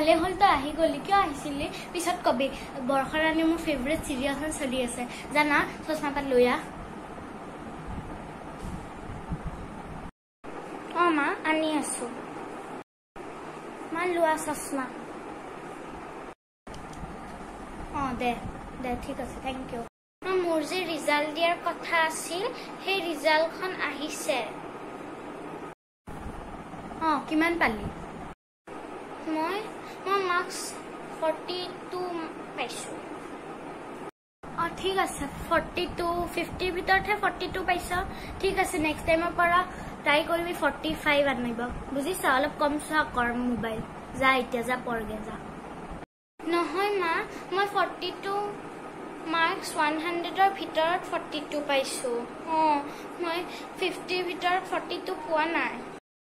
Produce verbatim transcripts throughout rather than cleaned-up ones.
ভালে হল তো আহি গলি কিয় আহিছিলি পিছত কবি বৰখৰাণী মোৰ ফেভৰেট চিৰিয়েলখন চলি আছে জানা চশমা পাত লয়া অ মা আনি আছো মা লোৱা চশমা অ দে দে ঠিক আছে থ্যাংক ইউ মোৰ যে ৰিজাল্ট দিয়াৰ কথা আছিল সেই ৰিজাল্টখন আহিছে অ কিমান পালি মই মই মার্কস forty-two পাইছো অ ঠিক আছে forty-two fifty ভিতৰতে forty-two পাইছো ঠিক আছে নেক্সট টাইমৰ পৰা ট্রাই কৰিবি forty-five আনিব বুজিছা অলপ কম চা কৰ মোবাইল যা এতিয়া যা পৰগে যা নহয় মা মই forty-two মার্কস one hundred ৰ ভিতৰত forty-two পাইছো অ মই fifty ভিতৰত forty-two পোৱা নাই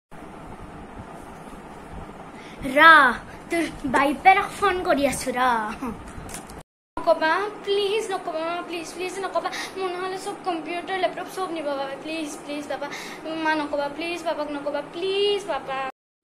ৰা তোৰ বাইপেৰক ফোন কৰি আছো ৰা নকবা প্লিজ নকবা প্লিজ প্লিজ নকবা মোৰ নহলে সব কম্পিউটাৰ ল্যাপটপ সব নিব বাবা প্লিজ প্লিজ বাবা মা নকবা প্লিজ বাবাক নকবা প্লিজ বাবা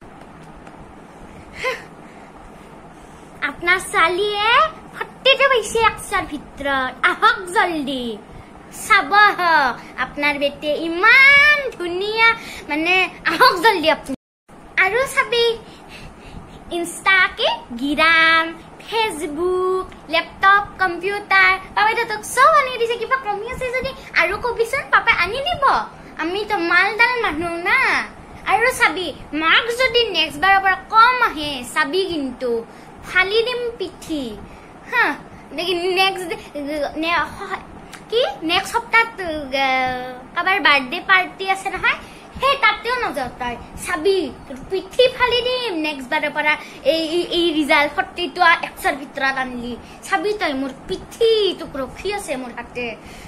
আপনার সালিয়ে ফট্টিতে পাইছে একশার ভিতৰত আহক জলদি চাব আপনার বেটে ইমান ধুনিয়া মানে আহক জলদি আপনি আৰু চাবি इंस्टा के गिराम फेसबुक लैपटॉप कंप्यूटर पापा तो सब आनी दिसे किबा कमी আছে যদি আৰু কবিছন পাপা আনি দিব আমি তো মালদান মানুহ না আৰু চাবি মার্কস যদি নেক্সট বাৰৰ পৰা কম আহে চাবি কিন্তু ফালি দিম পিঠি হ্যাঁ দেখি নেক্সট কি নেক্সট সপ্তাহত কাবাৰ বাৰ্থডে পাৰ্টি আছে নহয় হে তাতেও নযাও তাই চাবি পিঠি ফালি দিম নেক্সট বাৰৰ পৰা এই এই ৰিজাল্ট forty-two একশৰ ভিতৰত আনলি চাবি তই মোৰ পিঠি তোক ৰখি আছে মোৰ হাতে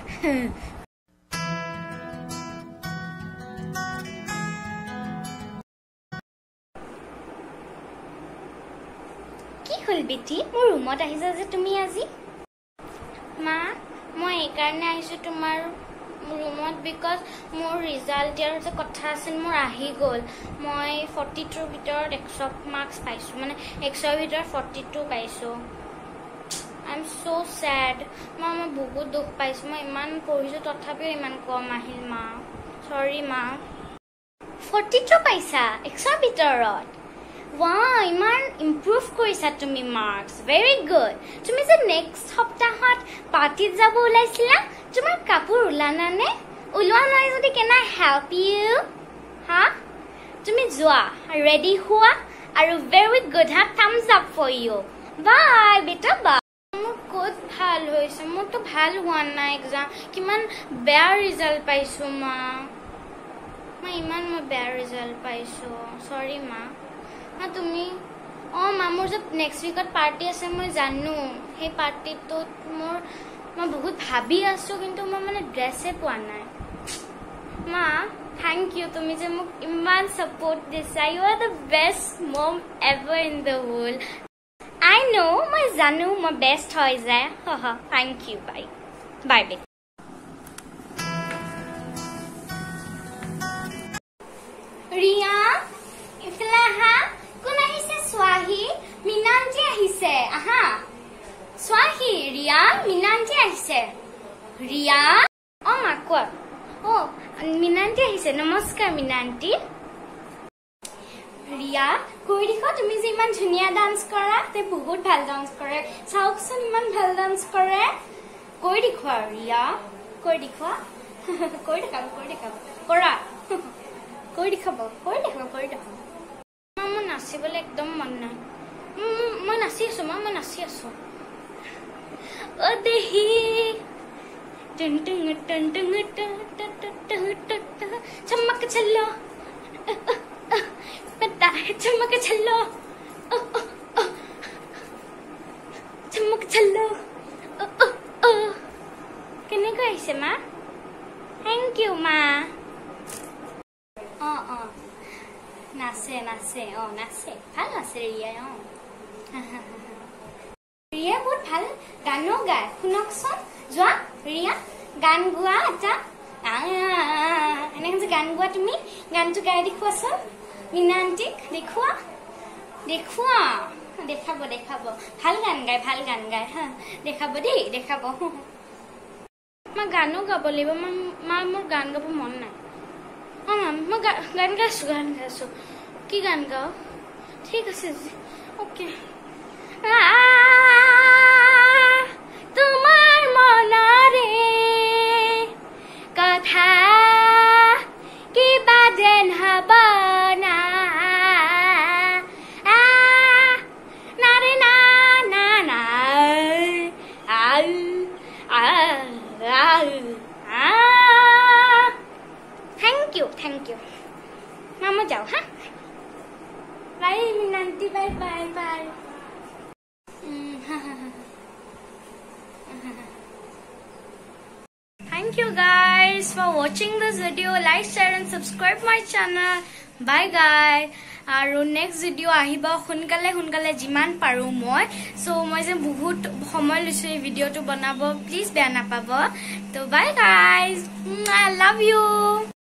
কি হল বেটি মোৰ ৰুমত আহিছা যে তুমি আজি মা মই এই কাৰণে আহিছো তোমাৰ ৰুমত বিকজ মোৰ ৰিজাল্ট দিয়াৰ যে কথা আছিল মোৰ আহি গ'ল মই forty-two ভিতৰত one hundred মার্কস পাইছো মানে one hundred ভিতৰত forty-two পাইছো আই এম সো স্যাড মা মই বহুত দুখ পাইছো মই ইমান পঢ়িছো তথাপিও ইমান কম আহিল মা সৰি মা forty-two পাইছা one hundred ভিতৰত wow ইমান ইমপ্ৰুভ কৰিছা তুমি মার্কস ভেৰি গুড তুমি যে নেক্সট সপ্তাহত পাৰ্টিত যাব ওলাইছিলা তোমাৰ কাপোৰ ওলানানে ওলোৱা নাই যদি কেন আই হেল্প ইউ হা তুমি যোৱা ৰেডি হোৱা আৰু ভেৰি গুড হা thumbs up for you bye বেটা বাই মোৰ ক'ত ভাল হৈছে মোৰতো ভাল হোৱা নাই এক্সাম কিমান বেয়া ৰিজাল্ট পাইছো মা মই ইমান মই বেয়া ৰিজাল্ট পাইছো সৰি মা মা তুমি অ মা মোৰ যে নেক্সট উইকত পাৰ্টি আছে মই জানো সেই পাৰ্টিটোত মোৰ মই বহুত ভাবি আছো কিন্তু মই মানে ড্ৰেছে পোৱা নাই মা থ্যাংক ইউ তুমি যে মোক ইমান সাপোর্ট দিছা you are the best mom ever in the world I know মই জানো মই বেস্ট হৈ যায় হ thank you bye bye bye Riya ইফলা হা কোন আহিছে স্বাহি মিনাঞ্জি আহিছে আহা স্বাহি ৰিয়া মিনাঞ্জি আহিছে ৰিয়া অ মা কোৱা অ মিনাঞ্জি আহিছে নমস্কাৰ মিনাঞ্জি ৰিয়া কৈ দেখো তুমি যে ইমান ধুনীয়া ডান্স কৰা তে বহুত ভাল ডান্স কৰে চাওকচোন ইমান ভাল ডান্স কৰে কৈ দেখো ৰিয়া কৈ দেখো কৈ দেখাব কৈ দেখাব কৰা কৈ দেখাব কৈ দেখাব কৈ দেখাব মই নাচিবলৈ একদম মন নাই মই নাচি আছো মা মই নাচি আছো ओ देही टन टन टन टन टन चमक चलो पता है चमक चलो चमक चलो केने को ऐसे माँ थैंक यू माँ ओ ओ नाचे नाचे ओ नाचे ভাল নাচে ৰিয়া অ ৰিয়া বহুত ভাল গানো গায় শুনকচোন যোৱা ৰিয়া গান গোৱা এটা এনেকৈ যে গান গোৱা তুমি গানটো গাই দেখুৱাচোন মিনা আণ্টিক দেখুৱা দেখুৱা দেখাব দেখাব ভাল গান গায় ভাল গান গায় হা দেখাব দেই দেখাব মই গানো গাব লাগিব মা মোৰ গান গাব মন নাই হা মই গান গাইছো গান গাইছো কি গান গাও ঠিক আছে ওকে তোমাৰ মনৰে কথা কিবা যেন হব না Thank you, thank you. Mama jao, ha? Bye, Minanti. Bye, bye, bye. Thank you guys for watching this video. Like, share, and subscribe my channel. Bye, guys. আৰু নেক্সট ভিডিঅ' আহিব সোনকালে সোনকালে যিমান পাৰো মই সো মই যে বহুত সময় লৈছো এই ভিডিঅ'টো বনাব প্লিজ বেয়া নাপাব তো বাই গাইজ আই লাভ ইউ